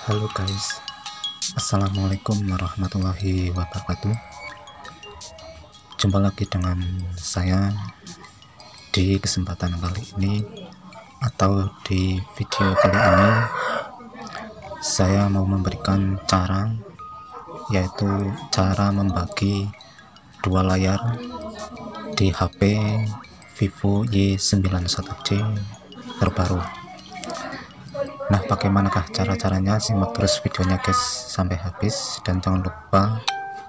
Halo guys, assalamualaikum warahmatullahi wabarakatuh. Jumpa lagi dengan saya di kesempatan kali ini, atau di video kali ini saya mau memberikan cara, yaitu cara membagi dua layar di HP Vivo Y91C terbaru. Nah, bagaimanakah cara-caranya? Simak terus videonya guys sampai habis, dan jangan lupa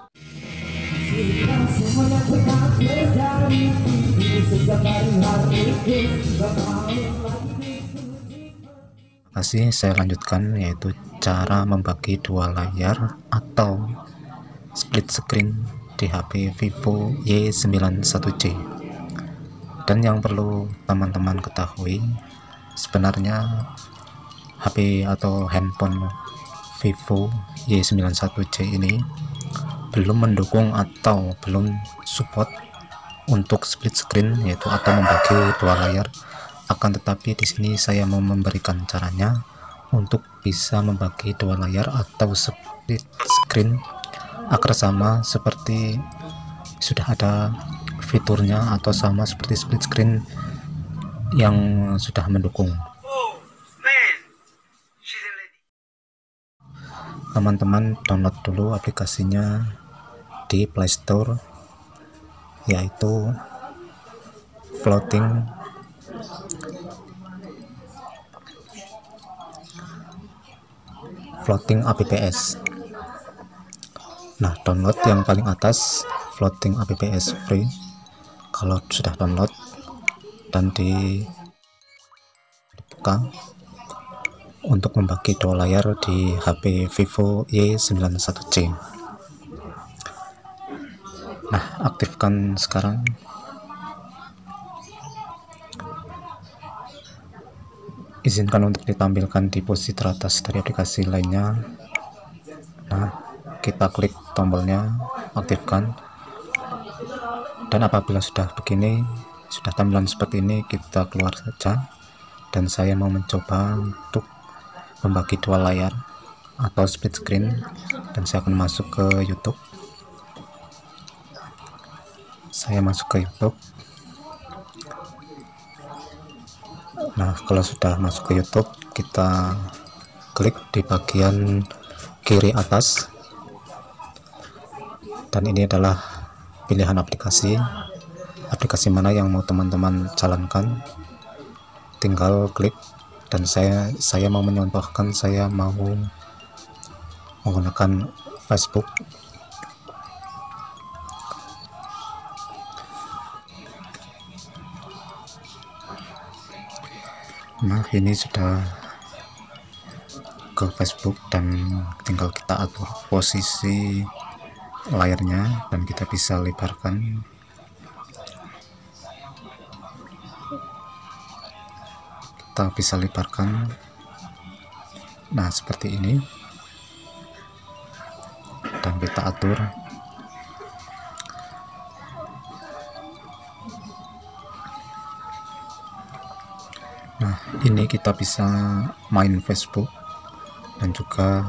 saya lanjutkan, yaitu cara membagi dua layar atau split screen di HP Vivo Y91C. Dan yang perlu teman-teman ketahui, sebenarnya HP atau handphone Vivo Y91C ini belum mendukung atau belum support untuk split screen, yaitu atau membagi dua layar. Akan tetapi di sini saya mau memberikan caranya untuk bisa membagi dua layar atau split screen agar sama seperti sudah ada fiturnya, atau sama seperti split screen yang sudah mendukung. Teman-teman download dulu aplikasinya di Play Store, yaitu Floating apps. Nah, download yang paling atas, Floating apps free. Kalau sudah download dan dibuka untuk membagi dua layar di HP Vivo Y91C. Nah, aktifkan sekarang. Izinkan untuk ditampilkan di posisi teratas dari aplikasi lainnya. Nah, kita klik tombolnya, aktifkan. Dan apabila sudah begini, sudah tampilan seperti ini, kita keluar saja. Dan saya mau mencoba untuk membagi dua layar atau split screen, dan saya akan masuk ke YouTube. Saya masuk ke YouTube. Nah, kalau sudah masuk ke YouTube, kita klik di bagian kiri atas, dan ini adalah pilihan aplikasi mana yang mau teman-teman jalankan. Tinggal klik. Dan saya mau menyontohkan, saya mau menggunakan Facebook. Nah, ini sudah ke Facebook, dan tinggal kita atur posisi layarnya, dan kita bisa lebarkan. Kita bisa lebarkan. Nah, seperti ini, dan kita atur. Nah, ini kita bisa main Facebook dan juga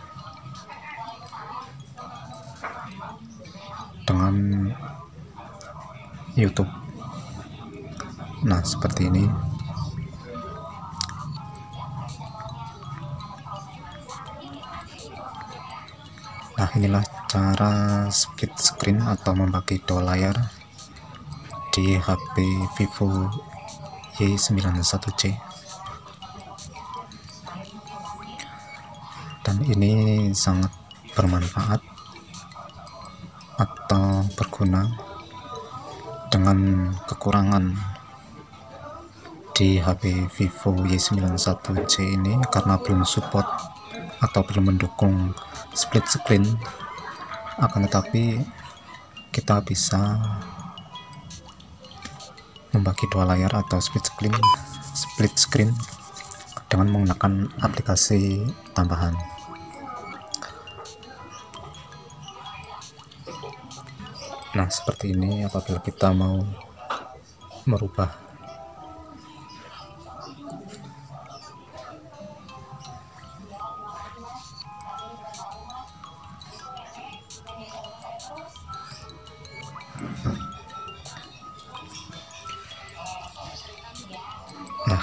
dengan YouTube. Nah, seperti ini. Nah, inilah cara split screen atau membagi dua layar di HP Vivo Y91C. Dan ini sangat bermanfaat atau berguna dengan kekurangan di HP Vivo Y91C ini, karena belum support atau belum mendukung split screen. Akan tetapi kita bisa membagi dua layar atau split screen dengan menggunakan aplikasi tambahan. Nah, seperti ini apabila kita mau merubah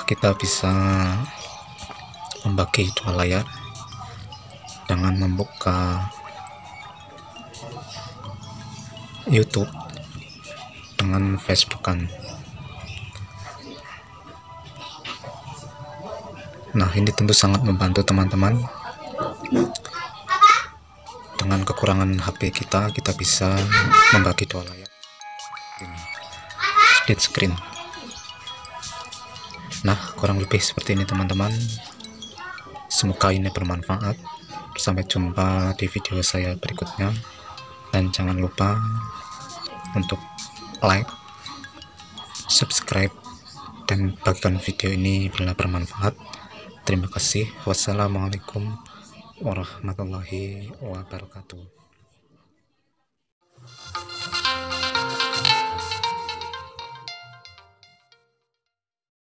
kita bisa membagi dua layar dengan membuka YouTube dengan Facebookan. Nah, ini tentu sangat membantu teman-teman. Dengan kekurangan HP kita bisa membagi dua layar, split screen. Nah, kurang lebih seperti ini teman-teman. Semoga ini bermanfaat. Sampai jumpa di video saya berikutnya, dan jangan lupa untuk like, subscribe, dan bagikan video ini bila bermanfaat. Terima kasih. Wassalamualaikum warahmatullahi wabarakatuh.